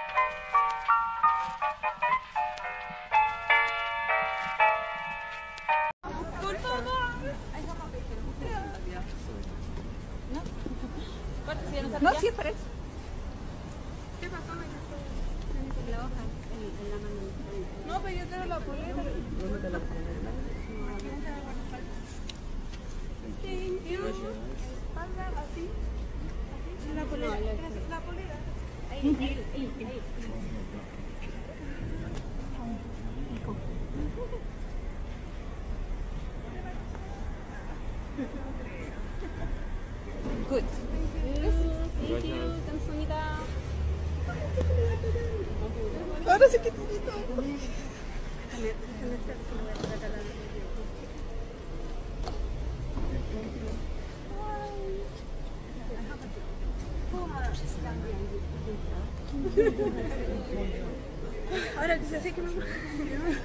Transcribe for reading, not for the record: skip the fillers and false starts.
No, sí es para eso. ¿Qué pasó? La hoja en la mano. No, pero yo tengo la polera. ¿Dónde te la polera? Thank you. Así. La polera. La polera. Ahí. Good. Thank you. Kamsahamnida. Ahora sí que te quito. Ahora que se hace que no.